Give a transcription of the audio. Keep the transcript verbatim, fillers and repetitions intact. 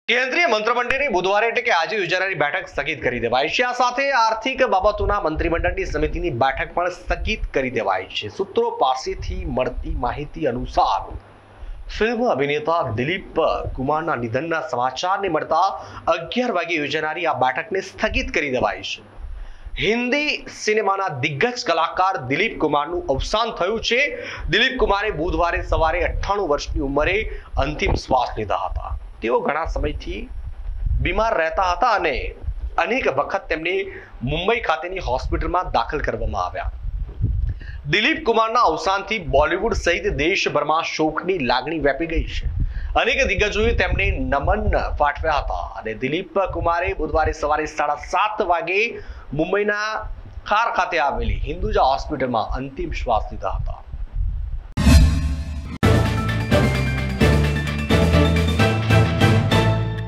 કેન્દ્રીય મંત્રીમંડળની બુધવારે એટલે કે આજે યોજાનારી બેઠક સ્થગિત કરી દેવાઈ છે। આ સાથે આર્થિક બાબતોના મંત્રીમંડળની સમિતિની બેઠક પણ સ્થગિત કરી દેવાઈ છે। સૂત્રો પાસેથી મળતી માહિતી અનુસાર ફિલ્મ અભિનેતા દિલીપ કુમારના નિધનના સમાચારને મળતા અગિયાર વાગે યોજાનારી આ બેઠકને સ્થગિત કરી દેવાઈ છે। હિન્દી સિનેમાના દિગ્ગજ કલાકાર દિલીપ કુમારનું અવસાન થયું છે। દિલીપ કુમારે બુધવારે સવારે અઠ્ઠાણું વર્ષની ઉંમરે અંતિમ શ્વાસ લીધા હતા। તેઓ ઘણા સમયથી બીમાર રહેતા હતા અને અનેક વખત તેમને મુંબઈ ખાતેની હોસ્પિટલમાં દાખલ કરવામાં આવ્યા। દિલીપ કુમારના અવસાનથી બોલિવૂડ સહિત દેશભરમાં શોકની લાગણી વ્યાપી ગઈ છે। અનેક દિગ્ગજોએ તેમને નમન પાઠવ્યા હતા અને દિલીપ કુમારે બુધવારે સવારે સાડા સાત વાગે મુંબઈના ખાર ખાતે આવેલી હિન્દુજા હોસ્પિટલમાં અંતિમ શ્વાસ લીધા હતા।